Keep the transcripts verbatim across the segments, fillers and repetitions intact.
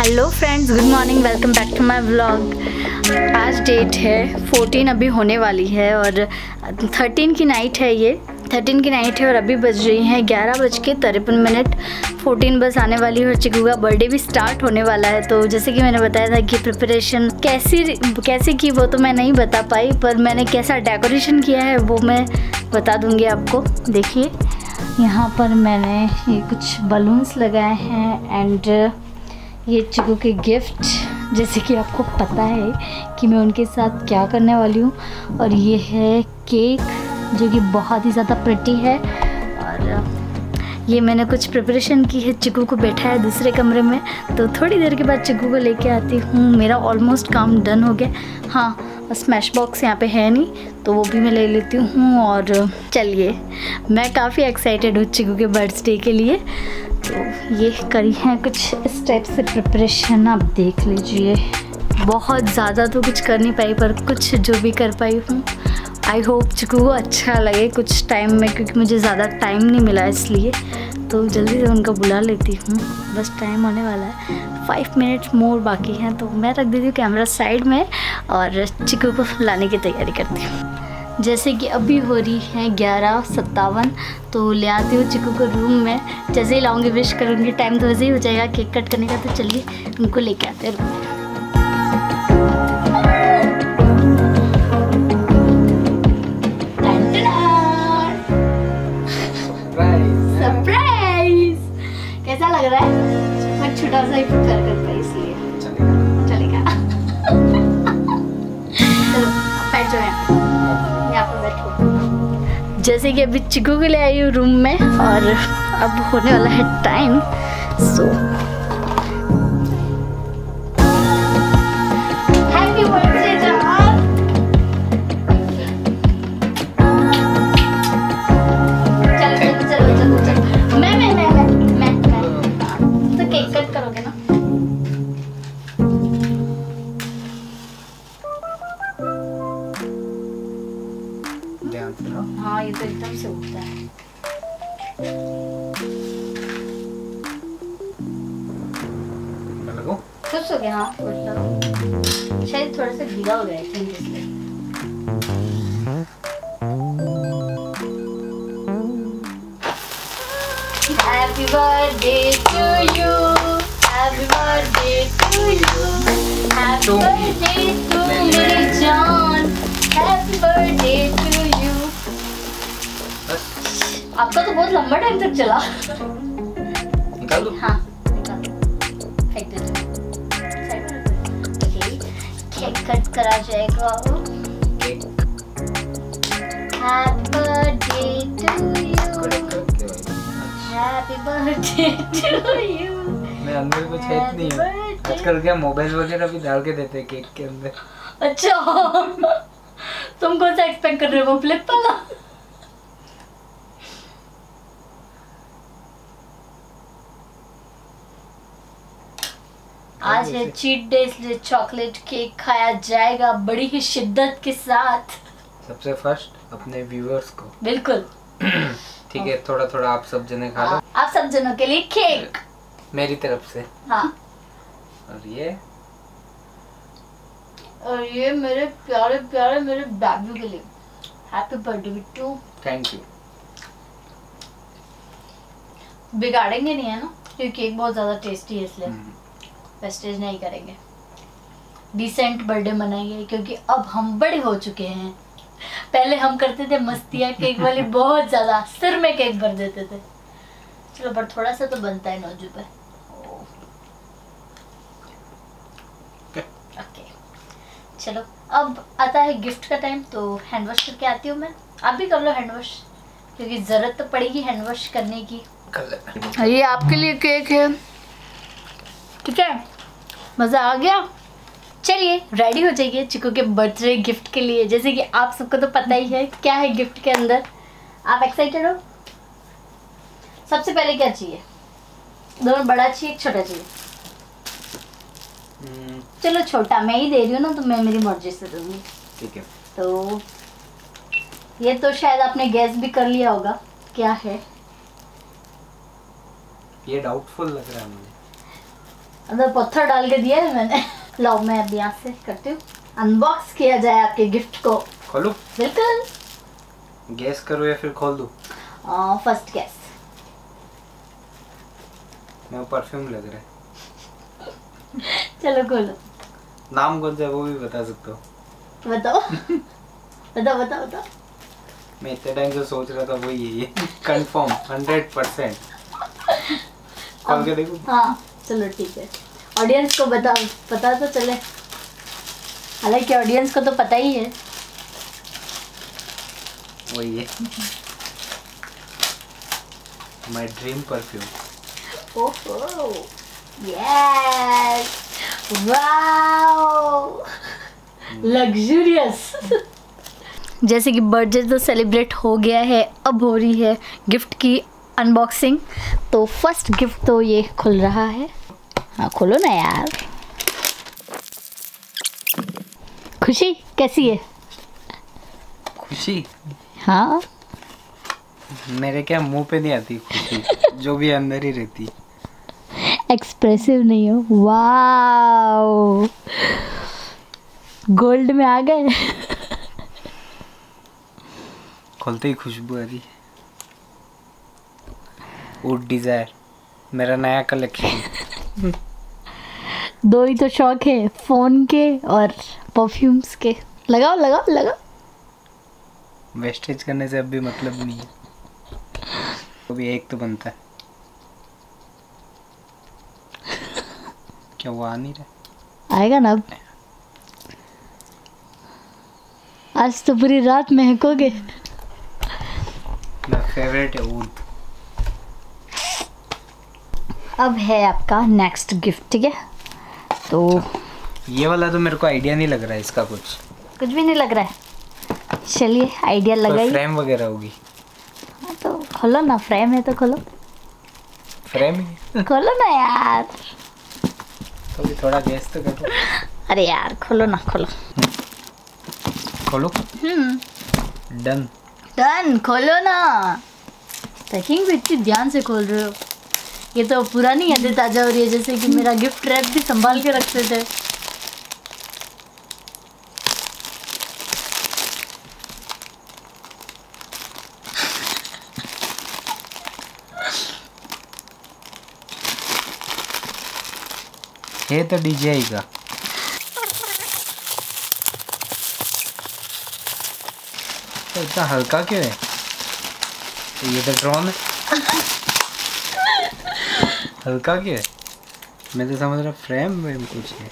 Hello friends, good morning, welcome back to my vlog. आज date है fourteen, अभी होने वाली है और थर्टीन की नाइट है। ये थर्टीन की नाइट है और अभी बज रही हैं ग्यारह बज के तिरपन मिनट। फोर्टीन बस आने वाली है और चिकू का बर्थडे भी स्टार्ट होने वाला है। तो जैसे कि मैंने बताया था कि प्रिपरेशन कैसी कैसे की वो तो मैं नहीं बता पाई, पर मैंने कैसा डेकोरेशन किया है वो मैं बता दूँगी आपको। देखिए यहाँ पर मैंने ये कुछ बलून्स लगाए हैं एंड ये चिकू के गिफ्ट, जैसे कि आपको पता है कि मैं उनके साथ क्या करने वाली हूँ। और ये है केक जो कि बहुत ही ज़्यादा प्रिटी है। और ये मैंने कुछ प्रिपरेशन की है। चिकू को बैठा है दूसरे कमरे में, तो थोड़ी देर के बाद चिकू को लेके आती हूँ। मेरा ऑलमोस्ट काम डन हो गया। हाँ, स्मैश बॉक्स यहाँ पे है नहीं तो वो भी मैं ले लेती हूँ। और चलिए, मैं काफ़ी एक्साइटेड हूँ चिकू के बर्थडे के लिए। तो ये करी है कुछ इस टाइप से प्रिपरेशन, आप देख लीजिए। बहुत ज़्यादा तो कुछ कर नहीं पाई, पर कुछ जो भी कर पाई हूँ आई होप चिकू को अच्छा लगे कुछ टाइम में, क्योंकि मुझे ज़्यादा टाइम नहीं मिला इसलिए। तो जल्दी से उनको बुला लेती हूँ, बस टाइम होने वाला है, फाइव मिनट्स मोर बाकी हैं। तो मैं रख देती हूँ कैमरा साइड में और चिकू को लाने की तैयारी करती हूँ। जैसे कि अभी हो रही है ग्यारह सत्तावन, तो ले आती हूँ चिकू को रूम में। जैसे ही लाऊंगी विश करूँगी, टाइम तो वैसे ही हो जाएगा केक कट करने का। तो चलिए उनको लेके आते हैं रूम में। सरप्राइज! कैसा लग रहा है? मैं छोटा सा ही प्रिपेयर कर पाई इसलिए चलेगा। चलो बैठ जाओ, यहाँ पर बैठो। जैसे कि अभी चिकू को ले आई हूँ रूम में और अब होने वाला है टाइम। सो हैप्पी बर्थडे जान। चलो चलो चलो चलो, मैं मैं मैं मैं मैं तो केक कट करोगे ना? हाँ, ये तो एकदम से उठता है। खुश हो गया? हाँ, शायद थोड़ा सा गीला हो गया है इसलिए। Happy birthday to you, happy birthday to you, happy birthday to मेरी जान, happy birthday to you। आपका तो बहुत लंबा टाइम तक चला। निकाल दो। हाँ निकाल दो, फेंक दे दो। ओके, केक कट करा जाएगा। Happy birthday to you, happy birthday to you. मैं अंदर कुछ है नहीं है आजकल, क्या मोबाइल वगैरह भी डाल के देते हैं केक के अंदर। अच्छा तुम कौन सा एक्सपेक्ट कर रहे हो, फ्लिप वाला? आज है चीट डे, इसलिए चॉकलेट केक खाया जाएगा बड़ी ही शिद्दत के साथ। सबसे फर्स्ट अपने व्यूअर्स को। बिल्कुल ठीक है, थोड़ा थोड़ा आप सब जने खा लो। आप सब जनों के लिए केक मेरी तरफ से। हाँ, और ये और ये मेरे प्यारे प्यारे मेरे बेबी के लिए। Happy birthday Bittu. Thank you. बिगाड़ेंगे नहीं है ना, क्योंकि केक बहुत ज्यादा टेस्टी है, इसलिए वेस्टेज नहीं करेंगे। डिसेंट बर्थडे मनाएंगे, क्योंकि अब हम बड़े हो चुके हैं। पहले हम करते थे मस्तियाँ केक वाली बहुत ज्यादा, सिर में केक भर देते थे। चलो पर थोड़ा सा तो बनता है नौजू पे। ओके चलो, अब आता है गिफ्ट का टाइम। तो हैंड वॉश करके आती हूँ मैं। आप भी कर लो हैंड वॉश, क्योंकि जरूरत तो पड़ेगी हैंड वॉश करने की। ये आपके लिए केक है, ठीक है? मज़ा आ गया? चलिए रेडी हो जाइए चिकू के बर्थडे गिफ्ट के लिए। जैसे कि आप सबको तो पता ही है क्या है गिफ्ट के अंदर। आप एक्साइटेड हो? सबसे पहले क्या चाहिए? दोनों बड़ा चाहिए, छोटा चाहिए? चलो छोटा, मैं ही दे रही हूँ ना, तो मैं मेरी मर्जी से दूंगी। ठीक है। तो ये तो शायद आपने गैस भी कर लिया होगा क्या है। ये डाउटफुल लग रहा है मुझे। अंदर पत्थर डाल के दिया है मैंने। लो मैं अब यहाँ से करती हूँ, अनबॉक्स किया जाए आपके गिफ्ट को। खोलूं? बिल्कुल। गैस करो या फिर खोल दूं? First gas. मैं परफ्यूम लग रहा है। चलो खोलो। नाम कौन सा है वो भी बता सकते हो? बताओ बताओ बताओ बताओ। मैं इतने टाइम से सोच रहा था वो यही है। Confirm hundred percent. खोल के देखो। हाँ चलो ठीक है, ऑडियंस को बताओ, पता तो चले। हालांकि ऑडियंस को तो पता ही है। वही है माय ड्रीम परफ्यूम। ओहो यस, वाओ, लग्जूरियस। जैसे कि बर्थडे तो सेलिब्रेट हो गया है, अब हो रही है गिफ्ट की अनबॉक्सिंग। तो फर्स्ट गिफ्ट तो ये खुल रहा है। हाँ खोलो ना यार। खुशी कैसी है? खुशी? हाँ मेरे क्या मुंह पे नहीं आती खुशी, जो भी अंदर ही रहती। एक्सप्रेसिव नहीं हो। वाओ, गोल्ड में आ गए। खोलते ही खुशबू आ रही। वुड डिजायर, मेरा नया कलेक्शन। दो ही तो शौक है, फोन के और परफ्यूम्स के। लगाओ लगाओ लगाओ। वेस्टेज करने से अब भी मतलब नहीं है, अभी एक तो बनता है। क्या वो आ नहीं रहा? आएगा ना अब। आज तो पूरी रात महकोगे। मेरा फेवरेट है वुड। अब है आपका नेक्स्ट गिफ्ट, ठीक है? तो ये वाला तो मेरे को आइडिया नहीं लग रहा है इसका, कुछ कुछ भी नहीं लग रहा है। चलिए आइडिया लगाइए। फ्रेम वगैरह होगी। हाँ, तो खोलो ना, फ्रेम है तो खोलो। फ्रेम ही खोलो ना यार। तो भी थोड़ा गैस तो करो। अरे यार खोलो ना, खोलो। खोलो। हम्म डन डन, खोलो ना। पैकिंग भी इतनी ध्यान से खोल रहे हो। ये तो पुरानी यादें ताजा हो रही है, जैसे कि मेरा गिफ्ट रैप भी संभाल के रखते थे। ये तो डीजे का। तो इतना हल्का क्यों है? तो ये तो ड्रोन है। हल्का क्यों है? मैं तो समझ रहा फ्रेम में कुछ है।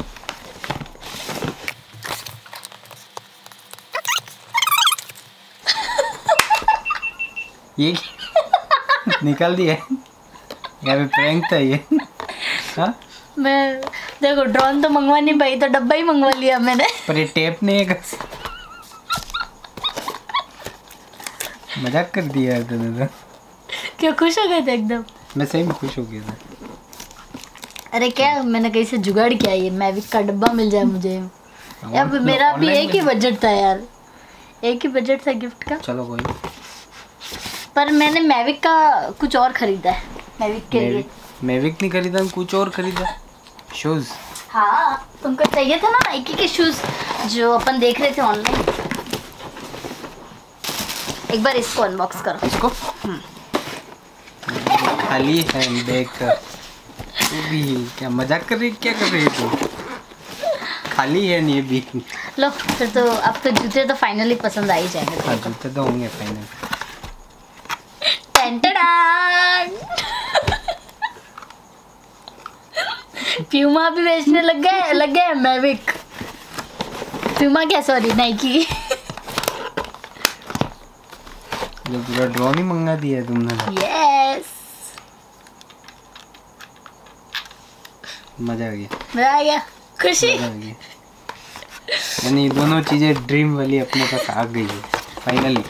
ये निकाल दिया। यहाँ पे प्रैंक था ये। हाँ मैं देखो ड्रोन तो मंगवा नहीं पाई, तो डब्बा ही मंगवा लिया मैंने। पर ये टेप नहीं है कैसे? मजाक कर दिया है तूने तो। क्यों, खुश हो गए थे एकदम? मैं सही में खुश हो गया था। अरे क्या, मैंने कहीं से जुगाड़ किया, ये मैविक का डब्बा मिल जाए मुझे। अब मेरा भी एक ही बजट था यार, एक ही बजट था गिफ्ट का। चलो कोई, पर मैंने मैविक का कुछ और खरीदा है मैविक के लिए। मैविक नहीं खरीदा, कुछ और खरीदा। शूज। हाँ तुमको चाहिए था ना नाइकी के शूज जो अपन देख रहे थे ऑनलाइन। एक बार इसको अनबॉक्स करो। इसको खाली है देख कर। तू भी क्या मजाक कर रही, क्या कर रही है तू? खाली है नहीं भी। लो फिर तो अब तो जूते तो फाइनली पसंद आ ही जाएंगे। हाँ जूते तो होंगे फाइनल। प्यूमा भी बेचने लग गए लग गए मैविक। प्यूमा क्या, सॉरी नाइकी। जो पूरा ड्रोन ही मंगा दिया है तुमने। यस मजा आ गया, मजा आ गया, खुशी। मजा आ गया। यानी दोनों चीजें ड्रीम वाली अपने पास आ गई है फाइनली।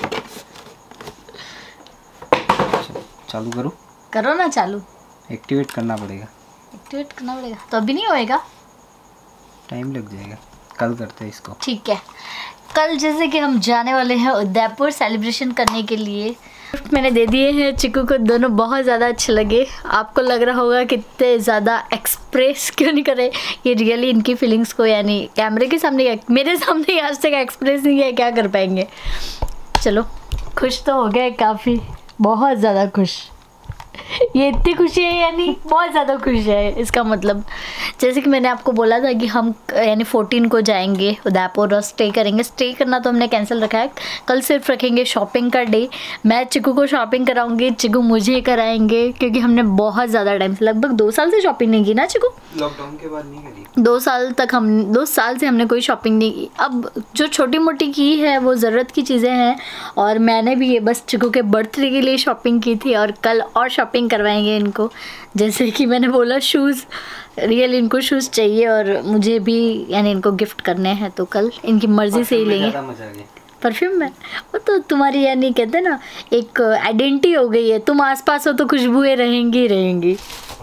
चालू करो। करो ना चालू। एक्टिवेट करना पड़ेगा। एक्टिवेट करना पड़ेगा तो अभी नहीं होएगा, टाइम लग जाएगा, कल करते हैं इसको। ठीक है। कल जैसे कि हम जाने वाले हैं उदयपुर सेलिब्रेशन करने के लिए मैंने दे दिए हैं चिकू को, दोनों बहुत ज़्यादा अच्छे लगे। आपको लग रहा होगा कितने ज़्यादा एक्सप्रेस क्यों नहीं करे, ये रियली इनकी फीलिंग्स को यानी कैमरे के सामने, मेरे सामने आज तक एक्सप्रेस नहीं किया, क्या कर पाएंगे। चलो खुश तो हो गए काफ़ी, बहुत ज़्यादा खुश। ये इतनी खुशी है यानी बहुत ज़्यादा खुश है, इसका मतलब जैसे कि मैंने आपको बोला था कि हम यानी फोर्टीन को जाएंगे उदयपुर और स्टे करेंगे। स्टे करना तो हमने कैंसिल रखा है, कल सिर्फ रखेंगे शॉपिंग का डे। मैं चिकू को शॉपिंग कराऊंगी, चिकू मुझे कराएंगे, क्योंकि हमने बहुत ज़्यादा टाइम से, लगभग दो साल से शॉपिंग नहीं की ना चिकू। लॉकडाउन के बाद नहीं करी, दो साल तक हम दो साल से हमने कोई शॉपिंग नहीं की। अब जो छोटी मोटी की है वो ज़रूरत की चीज़ें हैं, और मैंने भी ये बस चिकू के बर्थडे के लिए शॉपिंग की थी, और कल और शॉपिंग करवाएंगे इनको। जैसे कि मैंने बोला शूज़, रियल इनको शूज़ चाहिए और मुझे भी यानी इनको गिफ्ट करने हैं, तो कल इनकी मर्ज़ी से ही लेंगे। परफ्यूम में वो तो तुम्हारी यानी कहते हैं ना एक आइडेंटिटी हो गई है, तुम आसपास हो तो खुशबुएं रहेंगी ही रहेंगी।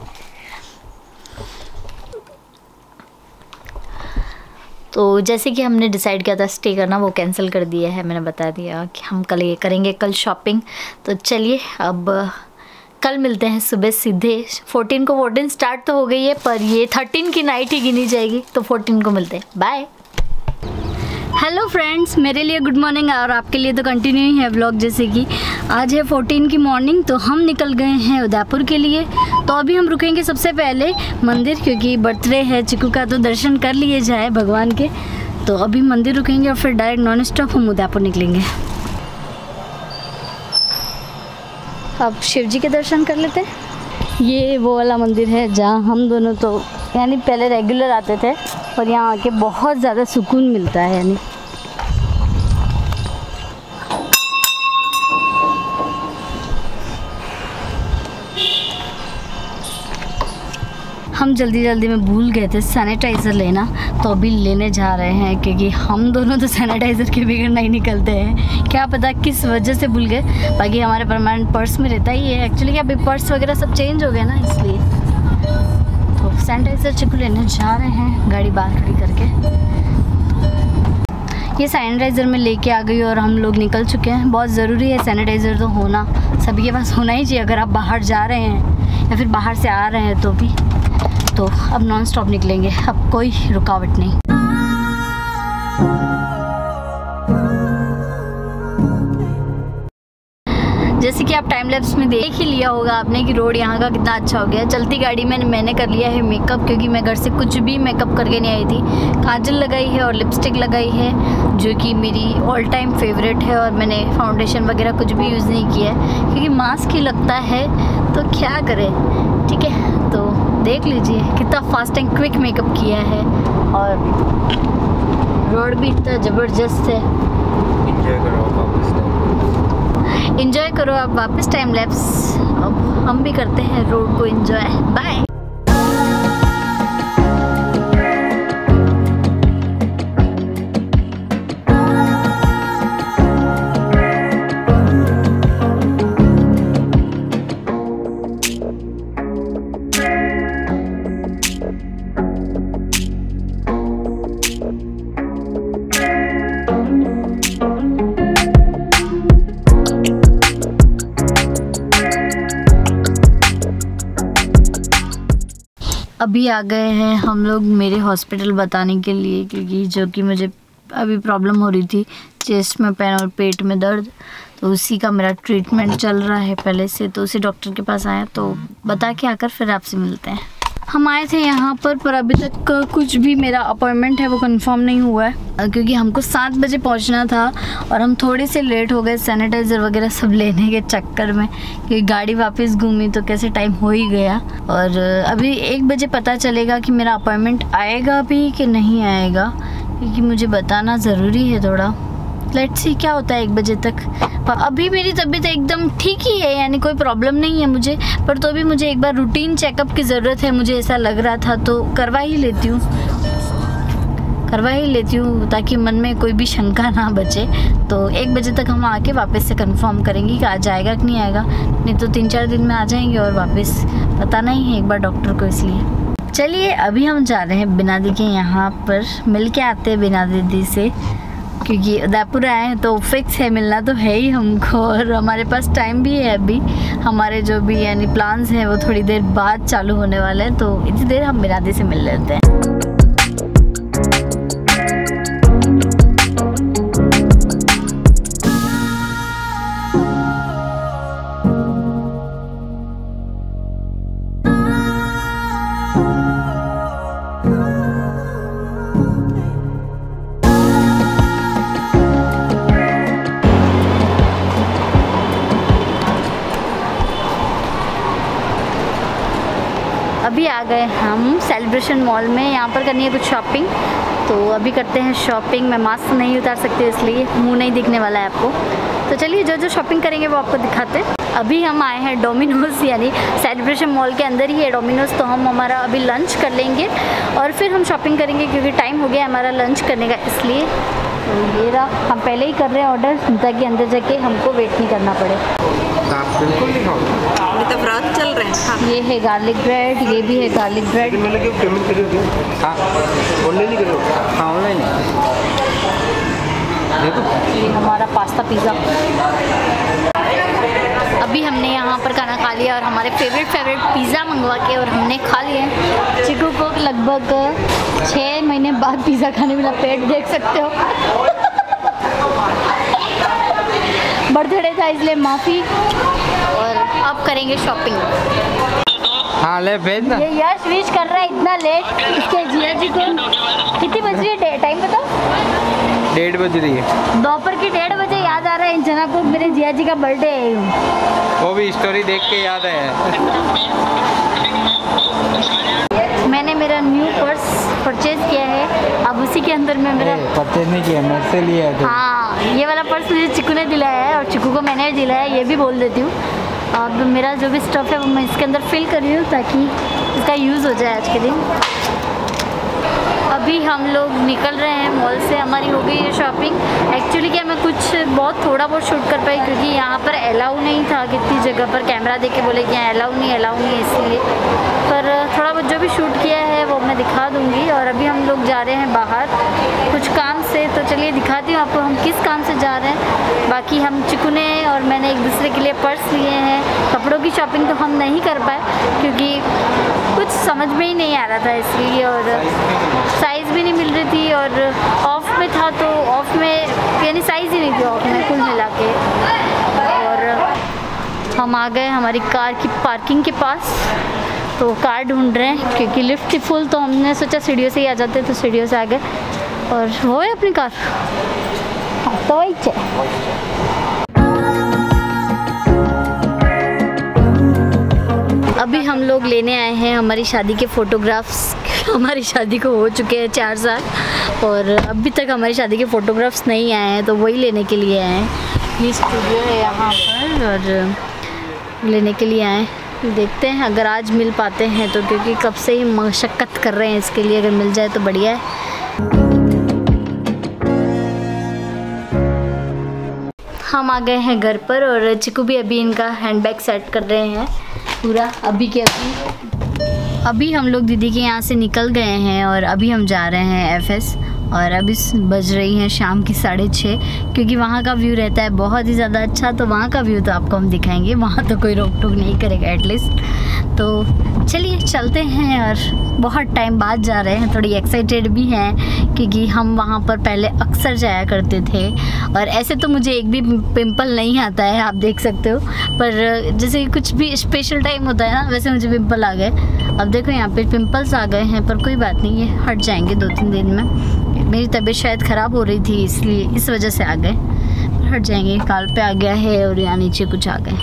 तो जैसे कि हमने डिसाइड किया था स्टे करना, वो कैंसिल कर दिया है। मैंने बता दिया कि हम कल ये करेंगे कल शॉपिंग। तो चलिए अब कल मिलते हैं सुबह सीधे। फोर्टीन को फोर्टीन स्टार्ट तो हो गई है, पर ये थर्टीन की नाइट ही गिनी जाएगी, तो फोर्टीन को मिलते हैं। बाय। हेलो फ्रेंड्स, मेरे लिए गुड मॉर्निंग और आपके लिए तो कंटिन्यू ही है व्लॉग। जैसे कि आज है फोर्टीन की मॉर्निंग, तो हम निकल गए हैं उदयपुर के लिए। तो अभी हम रुकेंगे सबसे पहले मंदिर, क्योंकि बर्थडे है चिकू का, तो दर्शन कर लिए जाए भगवान के। तो अभी मंदिर रुकेंगे और फिर डायरेक्ट नॉन स्टॉप हम उदयपुर निकलेंगे। अब शिव जी के दर्शन कर लेते हैं। ये वो वाला मंदिर है जहाँ हम दोनों तो यानी पहले रेगुलर आते थे, और यहाँ आके बहुत ज़्यादा सुकून मिलता है। यानी हम जल्दी जल्दी में भूल गए थे सैनिटाइज़र लेना, तो अभी लेने जा रहे हैं, क्योंकि हम दोनों तो सैनिटाइज़र के बगैर नहीं निकलते हैं। क्या पता किस वजह से भूल गए, बाकी हमारे परमानेंट पर्स में रहता ही है। एक्चुअली अभी पर्स वगैरह सब चेंज हो गए ना, इसलिए तो सैनिटाइज़र चिकू लेने जा रहे हैं गाड़ी बाहर खड़ी करके। ये सैनिटाइज़र में लेके आ गई और हम लोग निकल चुके हैं। बहुत ज़रूरी है सैनिटाइज़र तो होना, सभी के पास होना ही चाहिए अगर आप बाहर जा रहे हैं या फिर बाहर से आ रहे हैं तो भी। तो अब नॉन स्टॉप निकलेंगे, अब कोई रुकावट नहीं। जैसे कि आप टाइम लैप्स में देख ही लिया होगा आपने कि रोड यहाँ का कितना अच्छा हो गया है। चलती गाड़ी में मैंने कर लिया है मेकअप, क्योंकि मैं घर से कुछ भी मेकअप करके नहीं आई थी। काजल लगाई है और लिपस्टिक लगाई है, जो कि मेरी ऑल टाइम फेवरेट है, और मैंने फाउंडेशन वगैरह कुछ भी यूज़ नहीं किया है, क्योंकि मास्क ही लगता है तो क्या करें। ठीक है, तो देख लीजिए कितना फास्ट एंड क्विक मेकअप किया है, और रोड भी इतना ज़बरदस्त है। एंजॉय करो वापस एंजॉय करो आप वापस टाइम लैप्स। अब हम भी करते हैं रोड को एंजॉय। बाय। अभी आ गए हैं हम लोग मेरे हॉस्पिटल बताने के लिए, क्योंकि जो कि मुझे अभी प्रॉब्लम हो रही थी चेस्ट में पेन और पेट में दर्द, तो उसी का मेरा ट्रीटमेंट चल रहा है पहले से। तो उसी डॉक्टर के पास आया, तो बता के आकर फिर आपसे मिलते हैं। हम आए थे यहाँ पर पर अभी तक कुछ भी मेरा अपॉइंटमेंट है वो कंफर्म नहीं हुआ है, क्योंकि हमको सात बजे पहुँचना था और हम थोड़े से लेट हो गए सैनिटाइज़र वगैरह सब लेने के चक्कर में, क्योंकि गाड़ी वापस घूमी तो कैसे टाइम हो ही गया। और अभी एक बजे पता चलेगा कि मेरा अपॉइंटमेंट आएगा भी कि नहीं आएगा, क्योंकि मुझे बताना ज़रूरी है थोड़ा। लेट्स सी क्या होता है एक बजे तक। अभी मेरी तबीयत एकदम ठीक ही है, यानी कोई प्रॉब्लम नहीं है मुझे, पर तो भी मुझे एक बार रूटीन चेकअप की ज़रूरत है, मुझे ऐसा लग रहा था, तो करवा ही लेती हूँ करवा ही लेती हूँ ताकि मन में कोई भी शंका ना बचे। तो एक बजे तक हम आके वापस से कंफर्म करेंगे कि आ जाएगा कि नहीं आएगा, नहीं तो तीन चार दिन में आ जाएंगे और वापस बताना ही है एक बार डॉक्टर को। इसलिए चलिए अभी हम जा रहे हैं बिना दी के यहाँ पर, मिल के आते हैं बिना दीदी से, क्योंकि उदयपुर आए हैं तो फिक्स है, मिलना तो है ही हमको, और हमारे पास टाइम भी है अभी। हमारे जो भी यानी प्लान्स हैं वो थोड़ी देर बाद चालू होने वाले हैं, तो इतनी देर हम मिरादी से मिल लेते हैं। अभी आ गए हम सेलिब्रेशन मॉल में, यहाँ पर करनी है कुछ शॉपिंग, तो अभी करते हैं शॉपिंग। मैं मास्क नहीं उतार सकती इसलिए मुंह नहीं दिखने वाला है आपको, तो चलिए जो जो शॉपिंग करेंगे वो आपको दिखाते हैं। अभी हम आए हैं डोमिनोज़, यानी सेलिब्रेशन मॉल के अंदर ही है डोमिनोज़, तो हम हमारा अभी लंच कर लेंगे और फिर हम शॉपिंग करेंगे क्योंकि टाइम हो गया हमारा लंच करने का, इसलिए तो ये रहा। हम पहले ही कर रहे हैं ऑर्डर ताकि अंदर जाके हमको वेट नहीं करना पड़े। आप बिल्कुल नहीं खाओगे, अभी तो व्रत चल रहे हैं। हाँ। ये है गार्लिक ब्रेड, ये भी है गार्लिक ब्रेड। मैंने क्यों पेमेंट करोगे? हाँ ऑनलाइन नहीं करोगे? हाँ ऑनलाइन देखो। ये हमारा पास्ता पिज़्ज़ा। अभी हमने यहाँ पर खाना खा लिया और हमारे फेवरेट फेवरेट पिज़्ज़ा मंगवा के और हमने खा लिए। चिकू को लगभग छः महीने बाद पिज़्ज़ा खाने मिला, पेट देख सकते हो। बर्थडे था इसलिए माफ़ी, और अब करेंगे शॉपिंग। हाँ ले भेज ना। ये यश विश कर रहा है इतना लेट इसके जिया जी को। कितनी बज रही है, टाइम बताओ? डेढ़ बज रही है, दोपहर की डेढ़ बजे। याद आ रहा है इन जना को मेरे जिया जी का बर्थडे है, वो भी स्टोरी देख के याद आया। मैंने मेरा न्यू पर्स परचेज किया है, अब उसी के अंदर में मेरा परचेज नहीं किया, मेरे से लिया है। हाँ, ये वाला पर्स मुझे चिकू ने दिलाया है और चिकू को मैंने दिलाया है, ये भी बोल देती हूँ। अब मेरा जो भी स्टफ़ है वो मैं इसके अंदर फिल कर रही हूँ ताकि इसका यूज़ हो जाए आज के दिन। अभी हम लोग निकल रहे हैं मॉल से, हमारी हो गई है शॉपिंग। एक्चुअली क्या मैं कुछ बहुत थोड़ा बहुत शूट कर पाई क्योंकि यहाँ पर अलाउ नहीं था, कितनी जगह पर कैमरा देख के बोले कि यहाँ अलाउ नहीं अलाउ नहीं इसलिए, पर थोड़ा बहुत जो भी शूट किया है वो मैं दिखा दूँगी। और अभी हम लोग जा रहे हैं बाहर कुछ काम से, तो चलिए दिखाती हूँ आपको हम किस काम से जा रहे हैं। बाकी हम चिकू ने और मैंने एक दूसरे के लिए पर्स लिए हैं। कपड़ों की शॉपिंग तो हम नहीं कर पाए क्योंकि कुछ समझ में ही नहीं आ रहा था इसलिए, और साइज़ भी नहीं मिल रही थी, और ऑफ में था तो ऑफ में यानी साइज़ ही नहीं थी ऑफ में कुल मिला के। और हम आ गए हमारी कार की पार्किंग के पास, तो कार ढूंढ रहे हैं क्योंकि लिफ्ट थी फुल, तो हमने सोचा सीढ़ियों से ही आ जाते, तो सीढ़ियों से आ गए। और वो है अपनी कार, हाँ तो वही है। अभी हम लोग लेने आए हैं हमारी शादी के फ़ोटोग्राफ्स। हमारी शादी को हो चुके हैं चार साल और अभी तक हमारी शादी के फ़ोटोग्राफ्स नहीं आए हैं, तो वही लेने के लिए आए हैं। ये स्टूडियो है यहाँ पर और लेने के लिए आए। देखते हैं अगर आज मिल पाते हैं तो, क्योंकि कब से ही मशक्क़त कर रहे हैं इसके लिए, अगर मिल जाए तो बढ़िया है। हम आ गए हैं घर पर और चिकू भी अभी इनका हैंडबैग सेट कर रहे हैं पूरा। अभी के अभी अभी हम लोग दीदी के यहाँ से निकल गए हैं और अभी हम जा रहे हैं एफएस, और अभी बज रही हैं शाम की साढ़े छः, क्योंकि वहाँ का व्यू रहता है बहुत ही ज़्यादा अच्छा, तो वहाँ का व्यू तो आपको हम दिखाएंगे, वहाँ तो कोई रोक टोक नहीं करेगा एटलीस्ट। तो चलिए चलते हैं, और बहुत टाइम बाद जा रहे हैं, थोड़ी एक्साइटेड भी हैं क्योंकि हम वहाँ पर पहले अक्सर जाया करते थे। और ऐसे तो मुझे एक भी पिंपल नहीं आता है, आप देख सकते हो, पर जैसे कुछ भी स्पेशल टाइम होता है ना, वैसे मुझे पिंपल आ गए। अब देखो यहाँ पे पिंपल्स आ गए हैं, पर कोई बात नहीं, ये हट जाएंगे दो तीन दिन में। मेरी तबीयत शायद ख़राब हो रही थी इसलिए इस वजह से आ गए, पर हट जाएंगे। काल पे आ गया है और यहाँ नीचे कुछ आ गए।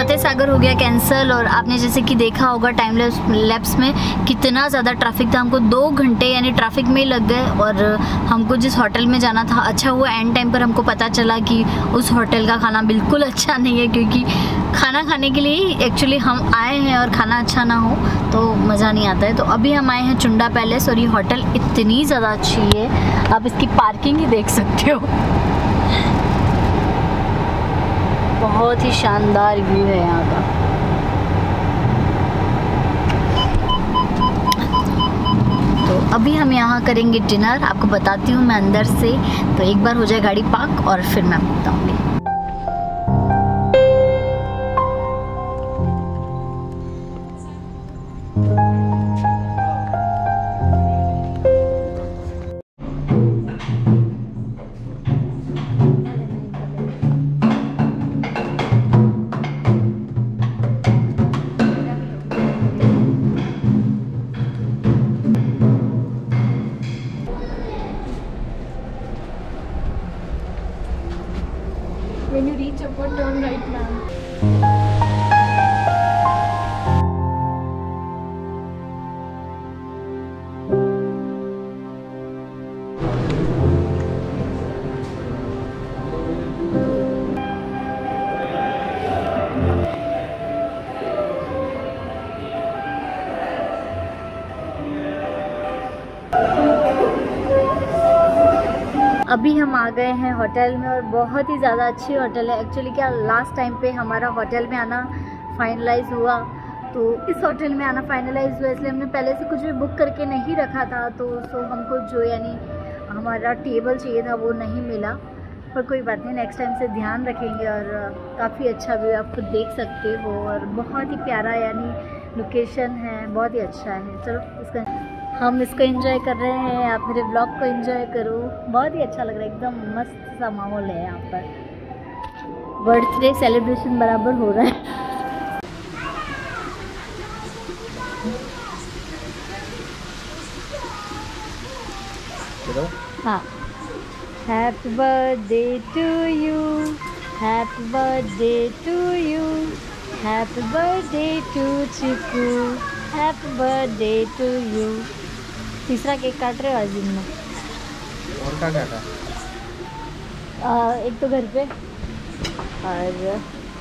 फतेह सागर हो गया कैंसिल। और आपने जैसे कि देखा होगा टाइम लैप्स में कितना ज़्यादा ट्रैफिक था, हमको दो घंटे यानी ट्रैफिक में ही लग गए। और हमको जिस होटल में जाना था, अच्छा हुआ एंड टाइम पर हमको पता चला कि उस होटल का खाना बिल्कुल अच्छा नहीं है, क्योंकि खाना खाने के लिए एक्चुअली हम आए हैं और खाना अच्छा ना हो तो मज़ा नहीं आता है। तो अभी हम आए हैं चुंडा पैलेस और ये होटल इतनी ज़्यादा अच्छी है, आप इसकी पार्किंग ही देख सकते हो। बहुत ही शानदार व्यू है यहाँ का। तो अभी हम यहाँ करेंगे डिनर, आपको बताती हूँ मैं अंदर से। तो एक बार हो जाए गाड़ी पार्क और फिर मैं बताऊँगी। When you reach up, turn right, ma'am. अभी हम आ गए हैं होटल में और बहुत ही ज़्यादा अच्छी होटल है। एक्चुअली क्या लास्ट टाइम पे हमारा होटल में आना फाइनलाइज हुआ, तो इस होटल में आना फाइनलाइज हुआ, इसलिए हमने पहले से कुछ भी बुक करके नहीं रखा था। तो सो हमको जो यानी हमारा टेबल चाहिए था वो नहीं मिला, पर कोई बात नहीं, नेक्स्ट टाइम से ध्यान रखेंगे। और काफ़ी अच्छा व्यू आप खुद देख सकते हो और बहुत ही प्यारा यानी लोकेशन है, बहुत ही अच्छा है। चलो इसका हम इसको एंजॉय कर रहे हैं, आप मेरे ब्लॉग को एंजॉय करो। बहुत ही अच्छा लग रहा है, एकदम मस्त सा माहौल है यहाँ पर। बर्थडे सेलिब्रेशन बराबर हो रहा है। हाँ, happy birthday to you, happy birthday to you, happy birthday to Chiku, happy birthday to you. तीसरा केक काट रहे हो आज दिन में? और क्या काटा? आ, एक तो घर पे और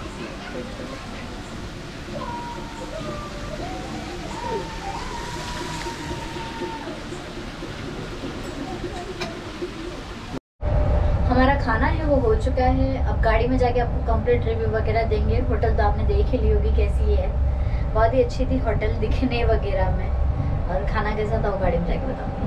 हमारा खाना है वो हो चुका है। अब गाड़ी में जाके आपको कंप्लीट रिव्यू वगैरह देंगे। होटल तो आपने देख ही ली होगी कैसी है, बहुत ही अच्छी थी होटल दिखने वगैरह में, और खाना कैसा था वो गाड़ी में जाके बताऊंगी।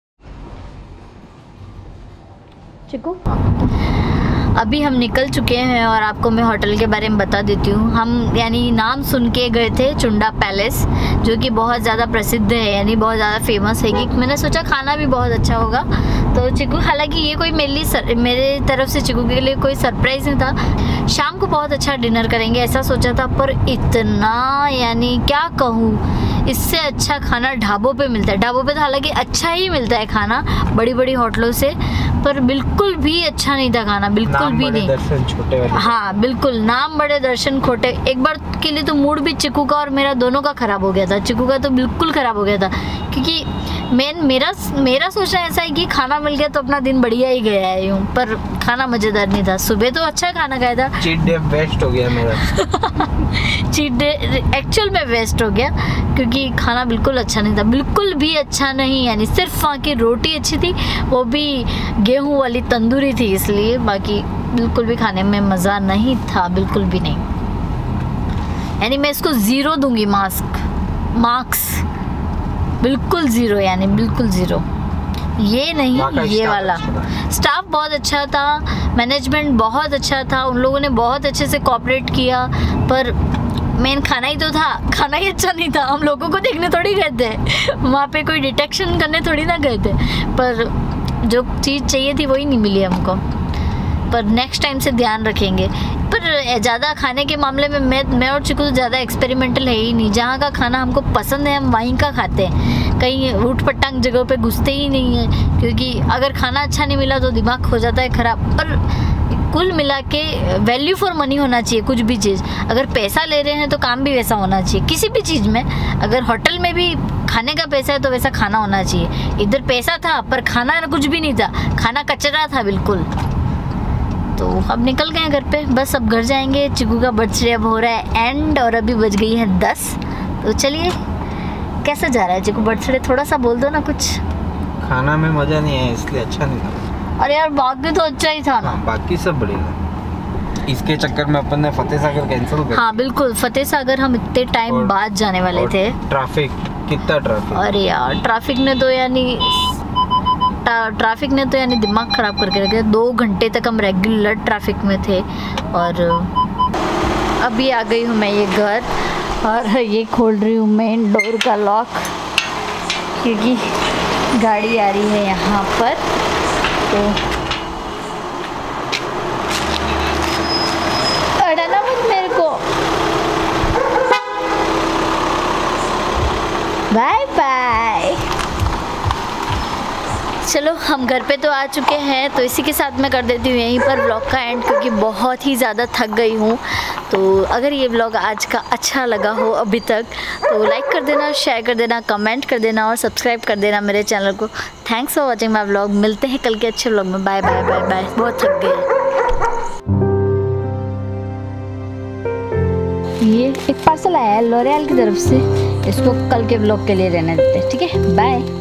चिकू, अभी हम निकल चुके हैं और आपको मैं होटल के बारे में बता देती हूँ। हम यानी नाम सुन के गए थे चुंडा पैलेस, जो कि बहुत ज़्यादा प्रसिद्ध है, यानी बहुत ज़्यादा फेमस है। कि मैंने सोचा खाना भी बहुत अच्छा होगा। तो चिकू, हालांकि ये कोई मेरे लिए सर, मेरे तरफ से चिकू के लिए कोई सरप्राइज़ नहीं था। शाम को बहुत अच्छा डिनर करेंगे ऐसा सोचा था, पर इतना यानी क्या कहूँ, इससे अच्छा खाना ढाबों पे मिलता है। ढाबों पे तो हालांकि अच्छा ही मिलता है खाना बड़ी बड़ी होटलों से, पर बिल्कुल भी अच्छा नहीं था खाना, बिल्कुल भी नहीं। दर्शन छोटे वाले। हाँ बिल्कुल, नाम बड़े दर्शन खोटे। एक बार के लिए तो मूड भी चिकू का और मेरा दोनों का ख़राब हो गया था। चिकू का तो बिल्कुल ख़राब हो गया था, क्योंकि मेन मेरा मेरा सोचना ऐसा है कि खाना मिल गया तो अपना दिन बढ़िया ही गया है यूँ, पर खाना मज़ेदार नहीं था। सुबह तो अच्छा खाना खाया था। चीट डे वेस्ट हो गया मेरा। चीट डे एक्चुअल में वेस्ट हो गया, क्योंकि खाना बिल्कुल अच्छा नहीं था, बिल्कुल भी अच्छा नहीं। यानी सिर्फ वहाँ की रोटी अच्छी थी, वो भी गेहूं वाली तंदूरी थी, इसलिए बाकी बिल्कुल भी खाने में मज़ा नहीं था, बिल्कुल भी नहीं। यानी मैं इसको ज़ीरो दूंगी, मास्क मार्क्स बिल्कुल ज़ीरो, यानी बिल्कुल ज़ीरो। ये नहीं, ये वाला स्टाफ बहुत अच्छा था, मैनेजमेंट बहुत अच्छा था, उन लोगों ने बहुत अच्छे से कोऑपरेट किया, पर मेन खाना ही तो था, खाना ही अच्छा नहीं था। हम लोगों को देखने थोड़ी गए थे वहाँ पे, कोई डिटेक्शन करने थोड़ी ना गए थे, पर जो चीज़ चाहिए थी वही नहीं मिली हमको। पर नेक्स्ट टाइम से ध्यान रखेंगे। पर ज़्यादा खाने के मामले में मैं मैं और चिकू तो ज़्यादा एक्सपेरिमेंटल है ही नहीं। जहाँ का खाना हमको पसंद है हम वहीं का खाते हैं, कहीं ऊट पटांग जगह पे घुसते ही नहीं है, क्योंकि अगर खाना अच्छा नहीं मिला तो दिमाग हो जाता है ख़राब। और कुल मिला के वैल्यू फॉर मनी होना चाहिए कुछ भी चीज़। अगर पैसा ले रहे हैं तो काम भी वैसा होना चाहिए किसी भी चीज़ में। अगर होटल में भी खाने का पैसा है तो वैसा खाना होना चाहिए। इधर पैसा था पर खाना कुछ भी नहीं था, खाना कचरा था बिल्कुल। तो अब निकल गए घर पे, बस अब घर जाएंगे। चिकू का बर्थडे अब हो रहा है एंड, और अभी बज गई है दस। तो चलिए, कैसा जा रहा है चिकू बर्थडे? थोड़ा सा बोल दो ना कुछ। खाना में मजा नहीं है इसलिए अच्छा नहीं था। अरे यार बाकी तो अच्छा ही था ना। बाकी सब बढ़िया। इसके चक्कर में अपन ने फतेह सागर कैंसिल कर। हाँ बिल्कुल, फतेह सागर हम इतने टाइम बाद जाने वाले थे। ट्रैफिक, कितना ट्रैफिक। अरे यार ट्रैफिक ने तो यानी ट्रैफिक ने तो यानी दिमाग ख़राब करके रखे। दो घंटे तक हम रेगुलर ट्रैफिक में थे। और अभी आ गई हूँ मैं ये घर, और ये खोल रही हूँ मेन डोर का लॉक, क्योंकि गाड़ी आ रही है यहाँ पर। तो अड़ना मत मेरे को। Bye bye. चलो हम घर पे तो आ चुके हैं, तो इसी के साथ मैं कर देती हूँ यहीं पर व्लॉग का एंड, क्योंकि बहुत ही ज़्यादा थक गई हूँ। तो अगर ये व्लॉग आज का अच्छा लगा हो अभी तक तो लाइक कर देना, शेयर कर देना, कमेंट कर देना और सब्सक्राइब कर देना मेरे चैनल को। Thanks for watching my vlog. मिलते हैं कल के अच्छे व्लॉग में। Bye bye bye bye. बहुत थक गए। ये एक पार्सल आया है लॉरियल की तरफ से, इसको कल के व्लॉग के लिए रहने देते हैं, ठीक है? बाय।